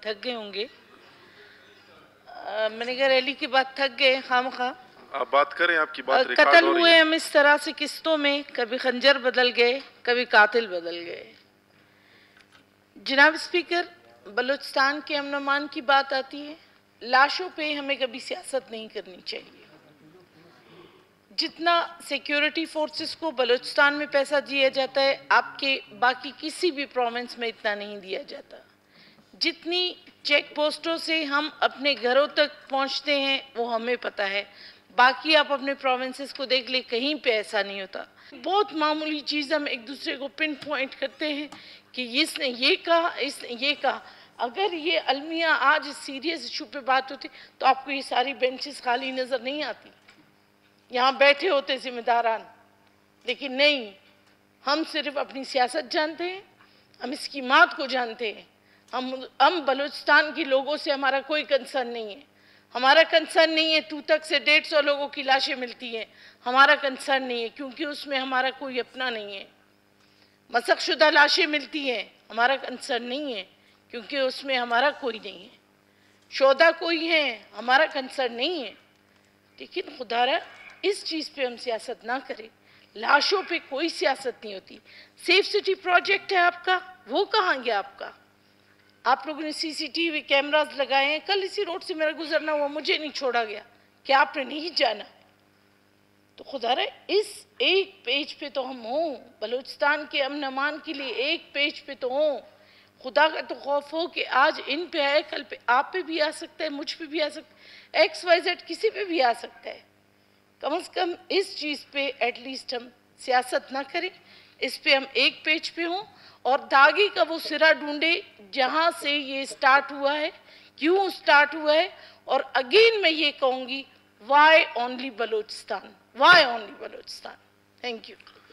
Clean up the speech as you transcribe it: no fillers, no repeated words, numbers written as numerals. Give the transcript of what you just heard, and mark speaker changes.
Speaker 1: थक गए होंगे। मैंने कहा रैली के बाद थक गए खामखा।
Speaker 2: आप बात करें, आपकी बात रिकॉर्ड
Speaker 1: कत्ल
Speaker 2: हो रही
Speaker 1: हुए
Speaker 2: है।
Speaker 1: हम इस तरह से किस्तों में, कभी खंजर बदल गए, कभी कातिल बदल गए। जनाब स्पीकर, बलूचिस्तान के अमन अमान की बात आती है, लाशों पे हमें कभी सियासत नहीं करनी चाहिए। जितना सिक्योरिटी फोर्सेस को बलूचिस्तान में पैसा दिया जाता है, आपके बाकी किसी भी प्रोविंस में इतना नहीं दिया जाता। जितनी चेक पोस्टों से हम अपने घरों तक पहुंचते हैं वो हमें पता है। बाकी आप अपने प्रोविंसेस को देख ले, कहीं पे ऐसा नहीं होता। बहुत मामूली चीज़ हम एक दूसरे को पिन पॉइंट करते हैं कि इसने ये कहा, इसने ये कहा। अगर ये अलमिया आज सीरियस इशू पे बात होती तो आपको ये सारी बेंचेस खाली नज़र नहीं आती, यहाँ बैठे होते जिम्मेदारान। लेकिन नहीं, हम सिर्फ अपनी सियासत जानते हैं, हम इसकी मात को जानते हैं। हम बलूचिस्तान के लोगों से हमारा कोई कंसर्न नहीं है। हमारा कंसर्न नहीं है तूतक से 150 लोगों की लाशें मिलती हैं, हमारा कंसर्न नहीं है, क्योंकि उसमें हमारा कोई अपना नहीं है। मसकशुदा लाशें मिलती हैं, हमारा कंसर्न नहीं है, क्योंकि उसमें हमारा कोई नहीं है। शोधा कोई है, हमारा कंसर्न नहीं है। लेकिन खुदारा इस चीज़ पे हम सियासत ना करें। लाशों पे कोई सियासत नहीं होती। सेफ सिटी प्रोजेक्ट है आपका, वो कहाँ गया आपका? आप लोगों ने सीसीटीवी कैमरास लगाए हैं, कल इसी रोड से मेरा गुजरना हुआ, मुझे नहीं छोड़ा गया, क्या आपने नहीं जाना? तो खुदारा इस एक पेज पे तो हम हों, बलूचिस्तान के अमन अमान के लिए एक पेज पे तो हों। खुदा का तो खौफ हो कि आज इन पे आए, कल पे आप पे भी आ सकता है, मुझ पे भी आ सकता है, XYZ किसी पे भी आ सकता है। कम से कम इस चीज़ पे एटलीस्ट हम सियासत ना करें, इस पे हम एक पेज पे हों और दागी का वो सिरा ढूंढे जहाँ से ये स्टार्ट हुआ है, क्यों स्टार्ट हुआ है। और अगेन मैं ये कहूँगी, why only Balochistan, why only Balochistan. Thank you.